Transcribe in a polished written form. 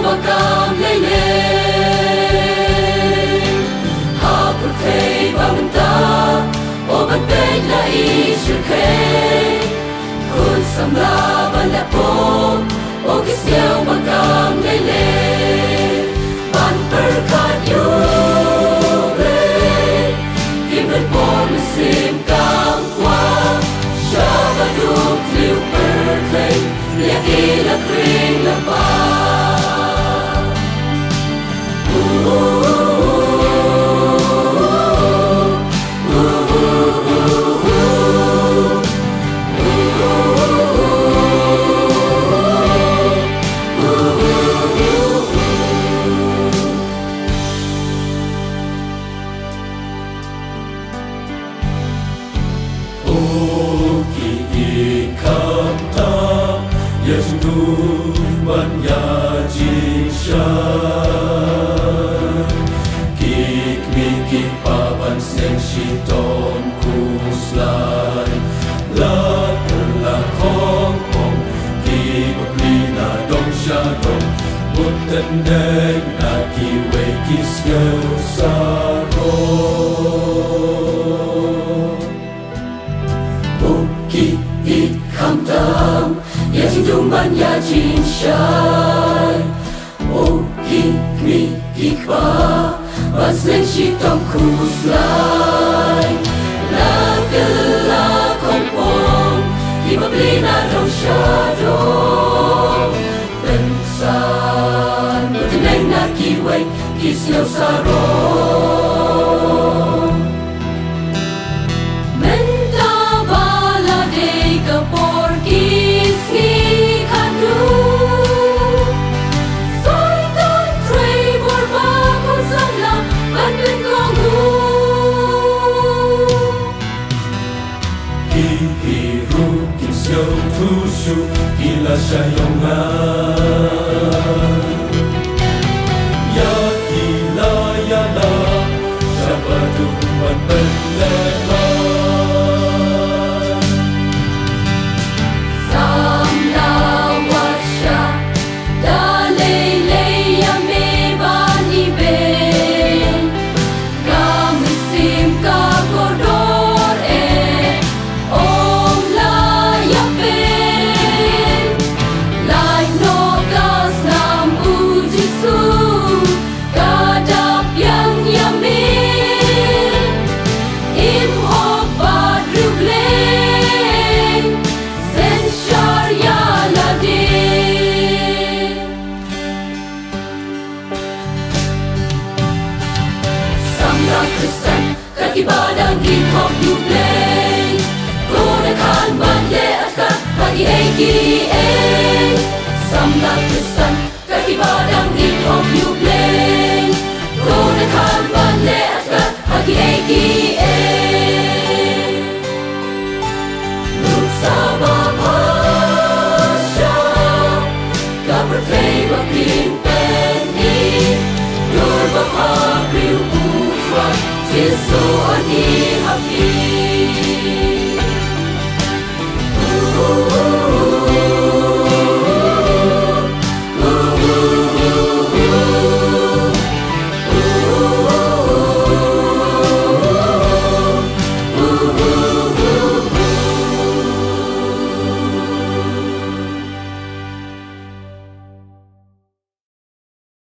makam lele hapur kay bamenta obat bela ishukay kun samla balapo ogis yaw makam lele ban perkat yube kimret por musim kam kwa shabaduk liu perkay liakila kring lapa Tendeng aki wekis ngeusaro Buki ikam tam ya jumban ya jinshai Buki kmi ikba basen shitom kuslai La gela kompong hibablina dong shadow Bensan Teneng na kiway kisyaw sarong Menta bala de kapor kisi kandu Soy ton tray borba kung samla Banbin kongu Hihiru kisyaw tushu Kila sayongan Ibadang hip-hop you play Gunakan bande at hagi-hagi Samlat Kristen Kakibadang